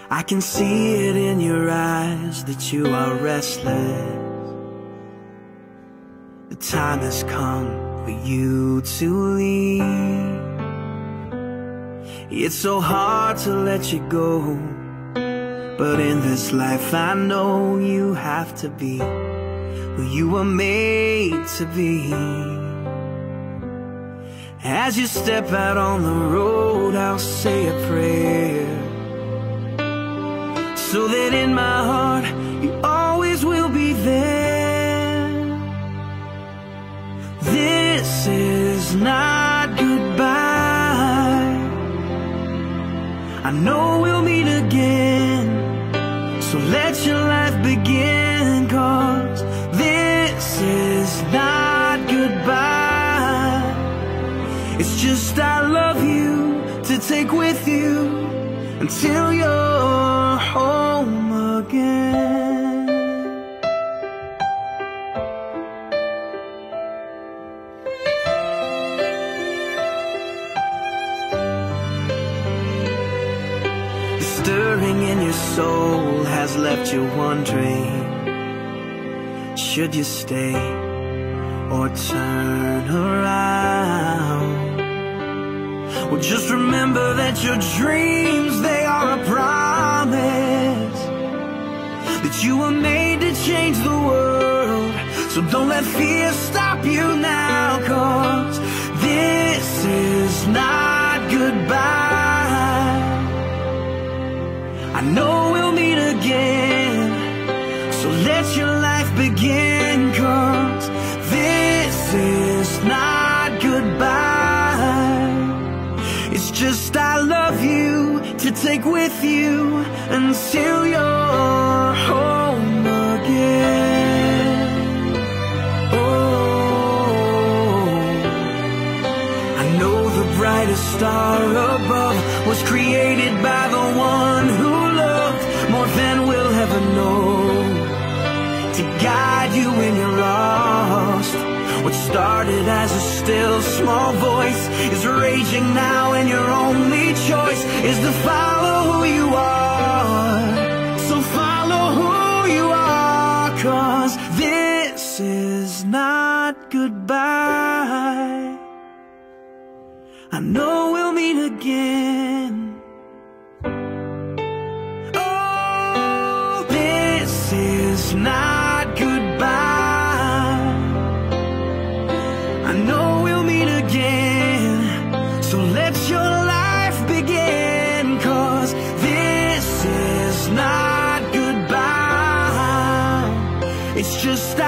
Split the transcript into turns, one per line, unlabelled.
I can see it in your eyes that you are restless. The time has come for you to leave. It's so hard to let you go, but in this life I know you have to be who you were made to be. As you step out on the road, I'll say a prayer, so that in my heart you always will be there. This is not goodbye. I know we'll meet again, so let your life begin, 'cause this is not goodbye. It's just I love you to take with you until you're home again. The stirring in your soul has left you wondering, should you stay or turn around? Well, just remember that your dreams, they are a promise, that you were made to change the world. So don't let fear stop you now, 'cause this is not goodbye. I know we'll meet again, so let your life begin, 'cause this is not goodbye. It's just I love you to take with you until you're home again. Oh, I know the brightest star above was created by the one who loved more than we'll ever know, to guide you when you're lost. What started as a still small voice is raging now, and your only choice is to follow who you are. So follow who you are, 'cause this is not goodbye. I know we'll meet again. Oh, this is not goodbye. I know we'll meet again, so let your life begin, 'cause this is not goodbye. It's just